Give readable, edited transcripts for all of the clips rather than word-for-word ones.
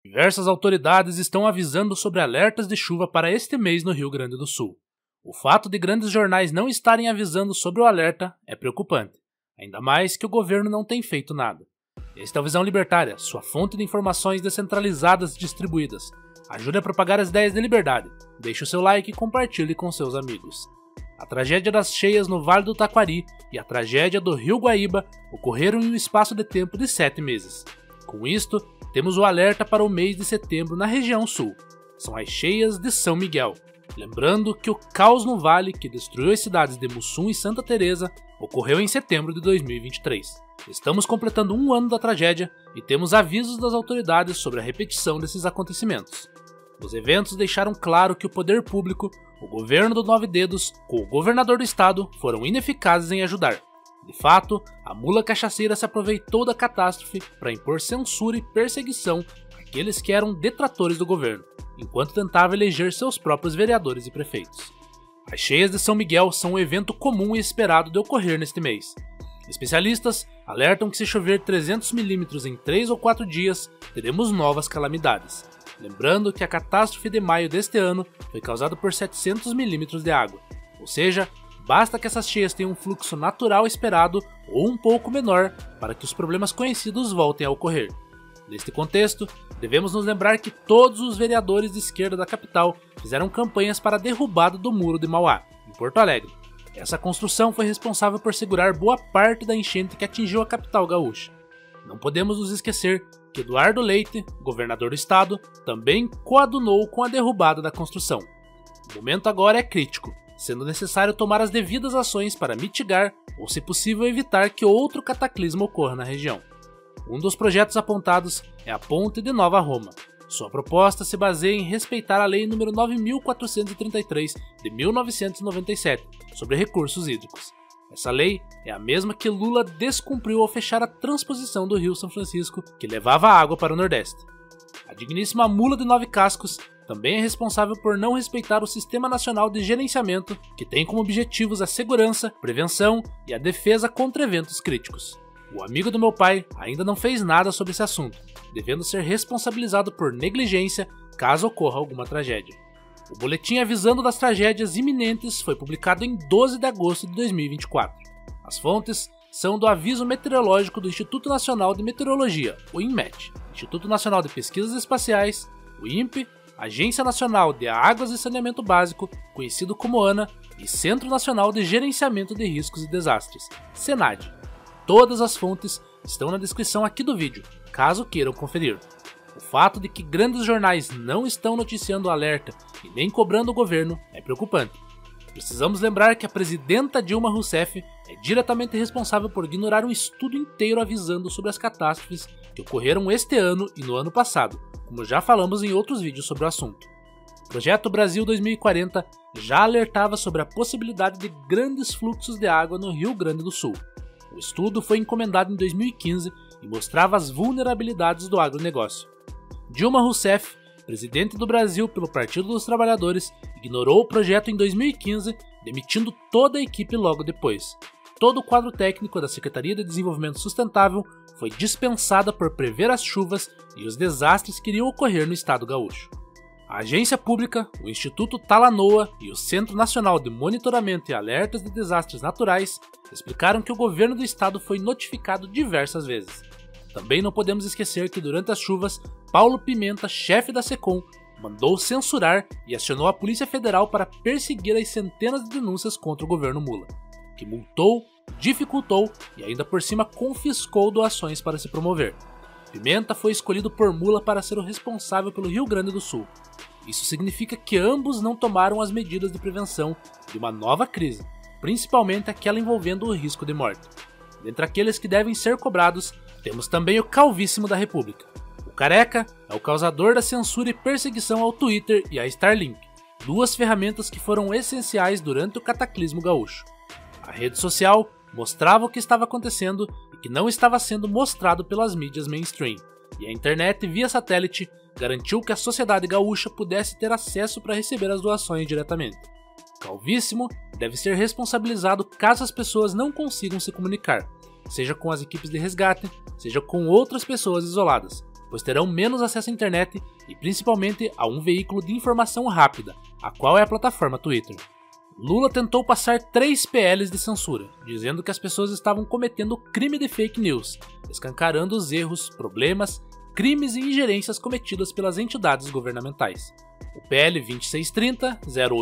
Diversas autoridades estão avisando sobre alertas de chuva para este mês no Rio Grande do Sul. O fato de grandes jornais não estarem avisando sobre o alerta é preocupante, ainda mais que o governo não tem feito nada. Esta é o Visão Libertária, sua fonte de informações descentralizadas e distribuídas. Ajude a propagar as ideias de liberdade, deixe o seu like e compartilhe com seus amigos. A tragédia das cheias no Vale do Taquari e a tragédia do Rio Guaíba ocorreram em um espaço de tempo de 7 meses. Com isto, temos o alerta para o mês de setembro na região sul. São as cheias de São Miguel. Lembrando que o caos no vale que destruiu as cidades de Mussum e Santa Teresa ocorreu em setembro de 2023. Estamos completando um ano da tragédia e temos avisos das autoridades sobre a repetição desses acontecimentos. Os eventos deixaram claro que o poder público, o governo do Nove Dedos, com o governador do estado, foram ineficazes em ajudar. De fato, a mula cachaceira se aproveitou da catástrofe para impor censura e perseguição àqueles que eram detratores do governo, enquanto tentava eleger seus próprios vereadores e prefeitos. As cheias de São Miguel são um evento comum e esperado de ocorrer neste mês. Especialistas alertam que se chover 300 milímetros em 3 ou 4 dias, teremos novas calamidades. Lembrando que a catástrofe de maio deste ano foi causada por 700 milímetros de água, ou seja, basta que essas cheias tenham um fluxo natural esperado ou um pouco menor para que os problemas conhecidos voltem a ocorrer. Neste contexto, devemos nos lembrar que todos os vereadores de esquerda da capital fizeram campanhas para a derrubada do Muro de Mauá, em Porto Alegre. Essa construção foi responsável por segurar boa parte da enchente que atingiu a capital gaúcha. Não podemos nos esquecer que Eduardo Leite, governador do estado, também coadunou com a derrubada da construção. O momento agora é crítico, sendo necessário tomar as devidas ações para mitigar ou, se possível, evitar que outro cataclismo ocorra na região. Um dos projetos apontados é a Ponte de Nova Roma. Sua proposta se baseia em respeitar a Lei nº 9.433 de 1997 sobre recursos hídricos. Essa lei é a mesma que Lula descumpriu ao fechar a transposição do Rio São Francisco, que levava água para o Nordeste. A digníssima Mula de 9 Cascos também é responsável por não respeitar o Sistema Nacional de Gerenciamento, que tem como objetivos a segurança, prevenção e a defesa contra eventos críticos. O amigo do meu pai ainda não fez nada sobre esse assunto, devendo ser responsabilizado por negligência caso ocorra alguma tragédia. O boletim avisando das tragédias iminentes foi publicado em 12 de agosto de 2024. As fontes são do Aviso Meteorológico do Instituto Nacional de Meteorologia, o INMET, Instituto Nacional de Pesquisas Espaciais, o INPE, Agência Nacional de Águas e Saneamento Básico, conhecido como ANA, e Centro Nacional de Gerenciamento de Riscos e Desastres, SENAD. Todas as fontes estão na descrição aqui do vídeo, caso queiram conferir. O fato de que grandes jornais não estão noticiando o alerta e nem cobrando o governo é preocupante. Precisamos lembrar que a presidenta Dilma Rousseff é diretamente responsável por ignorar um estudo inteiro avisando sobre as catástrofes que ocorreram este ano e no ano passado, como já falamos em outros vídeos sobre o assunto. O Projeto Brasil 2040 já alertava sobre a possibilidade de grandes fluxos de água no Rio Grande do Sul. O estudo foi encomendado em 2015 e mostrava as vulnerabilidades do agronegócio. Dilma Rousseff, presidente do Brasil pelo Partido dos Trabalhadores, ignorou o projeto em 2015, demitindo toda a equipe logo depois. Todo o quadro técnico da Secretaria de Desenvolvimento Sustentável foi dispensada por prever as chuvas e os desastres que iriam ocorrer no estado gaúcho. A agência pública, o Instituto Talanoa e o Centro Nacional de Monitoramento e Alertas de Desastres Naturais explicaram que o governo do estado foi notificado diversas vezes. Também não podemos esquecer que durante as chuvas, Paulo Pimenta, chefe da SECOM, mandou censurar e acionou a Polícia Federal para perseguir as centenas de denúncias contra o governo Mula, que multou, dificultou e ainda por cima confiscou doações para se promover. Pimenta foi escolhido por Mula para ser o responsável pelo Rio Grande do Sul. Isso significa que ambos não tomaram as medidas de prevenção de uma nova crise, principalmente aquela envolvendo o risco de morte. Dentre aqueles que devem ser cobrados, temos também o Calvíssimo da República. O Careca é o causador da censura e perseguição ao Twitter e à Starlink, duas ferramentas que foram essenciais durante o cataclismo gaúcho. A rede social mostrava o que estava acontecendo e que não estava sendo mostrado pelas mídias mainstream, e a internet via satélite garantiu que a sociedade gaúcha pudesse ter acesso para receber as doações diretamente. Calvíssimo deve ser responsabilizado caso as pessoas não consigam se comunicar, seja com as equipes de resgate, seja com outras pessoas isoladas, pois terão menos acesso à internet e principalmente a um veículo de informação rápida, a qual é a plataforma Twitter. Lula tentou passar 3 PLs de censura, dizendo que as pessoas estavam cometendo crime de fake news, escancarando os erros, problemas, crimes e ingerências cometidas pelas entidades governamentais. O PL 2630,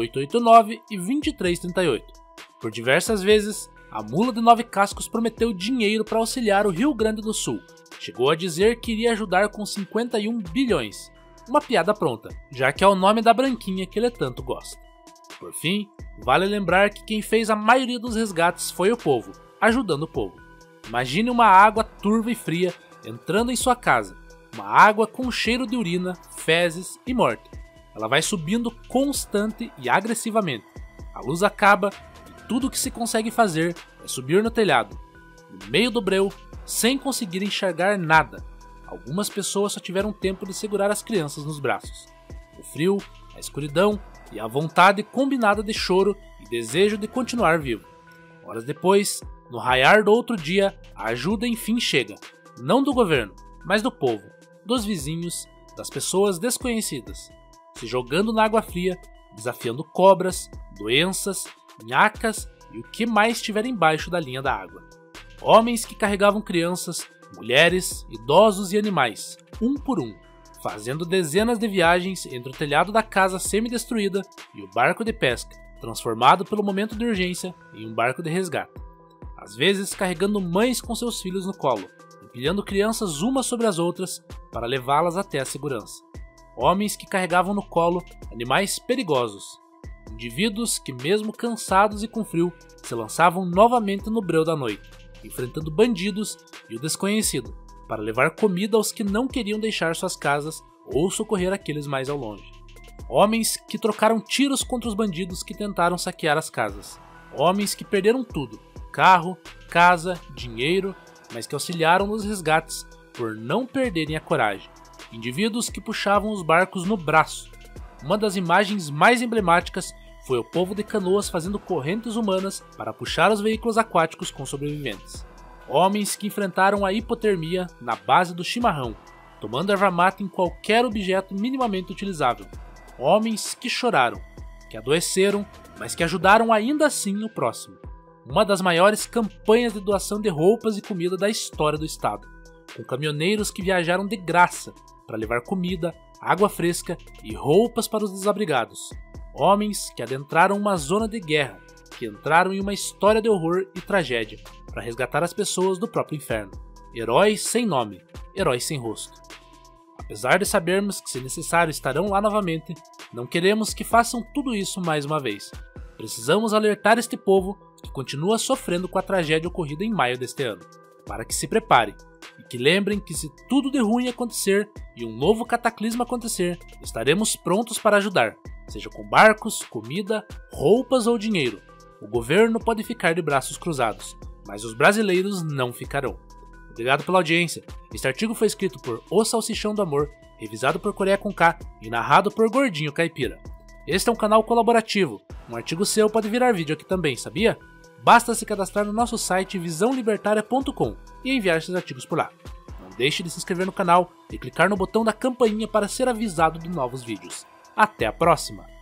0889 e 2338. Por diversas vezes, a mula de 9 cascos prometeu dinheiro para auxiliar o Rio Grande do Sul. Chegou a dizer que iria ajudar com 51 bilhões. Uma piada pronta, já que é o nome da branquinha que ele tanto gosta. Por fim, vale lembrar que quem fez a maioria dos resgates foi o povo, ajudando o povo. Imagine uma água turva e fria entrando em sua casa, uma água com cheiro de urina, fezes e morte. Ela vai subindo constante e agressivamente. A luz acaba e tudo o que se consegue fazer é subir no telhado, no meio do breu, sem conseguir enxergar nada. Algumas pessoas só tiveram tempo de segurar as crianças nos braços. O frio, a escuridão e a vontade combinada de choro e desejo de continuar vivo. Horas depois, no raiar do outro dia, a ajuda enfim chega, não do governo, mas do povo, dos vizinhos, das pessoas desconhecidas, se jogando na água fria, desafiando cobras, doenças, nhacas e o que mais estiver embaixo da linha da água. Homens que carregavam crianças, mulheres, idosos e animais, um por um, fazendo dezenas de viagens entre o telhado da casa semi-destruída e o barco de pesca, transformado pelo momento de urgência em um barco de resgate. Às vezes carregando mães com seus filhos no colo, empilhando crianças umas sobre as outras para levá-las até a segurança. Homens que carregavam no colo animais perigosos. Indivíduos que, mesmo cansados e com frio, se lançavam novamente no breu da noite, enfrentando bandidos e o desconhecido, para levar comida aos que não queriam deixar suas casas ou socorrer aqueles mais ao longe. Homens que trocaram tiros contra os bandidos que tentaram saquear as casas. Homens que perderam tudo, carro, casa, dinheiro, mas que auxiliaram nos resgates por não perderem a coragem. Indivíduos que puxavam os barcos no braço. Uma das imagens mais emblemáticas foi o povo de Canoas fazendo correntes humanas para puxar os veículos aquáticos com sobreviventes. Homens que enfrentaram a hipotermia na base do chimarrão, tomando erva mate em qualquer objeto minimamente utilizável. Homens que choraram, que adoeceram, mas que ajudaram ainda assim o próximo. Uma das maiores campanhas de doação de roupas e comida da história do estado, com caminhoneiros que viajaram de graça para levar comida, água fresca e roupas para os desabrigados. Homens que adentraram uma zona de guerra, que entraram em uma história de horror e tragédia para resgatar as pessoas do próprio inferno. Heróis sem nome, heróis sem rosto. Apesar de sabermos que, se necessário, estarão lá novamente, não queremos que façam tudo isso mais uma vez. Precisamos alertar este povo que continua sofrendo com a tragédia ocorrida em maio deste ano, para que se preparem e que lembrem que, se tudo de ruim acontecer e um novo cataclisma acontecer, estaremos prontos para ajudar, seja com barcos, comida, roupas ou dinheiro. O governo pode ficar de braços cruzados, mas os brasileiros não ficarão. Obrigado pela audiência. Este artigo foi escrito por O Salsichão do Amor, revisado por Coreia com K e narrado por Gordinho Caipira. Este é um canal colaborativo. Um artigo seu pode virar vídeo aqui também, sabia? Basta se cadastrar no nosso site visãolibertaria.com e enviar seus artigos por lá. Não deixe de se inscrever no canal e clicar no botão da campainha para ser avisado de novos vídeos. Até a próxima!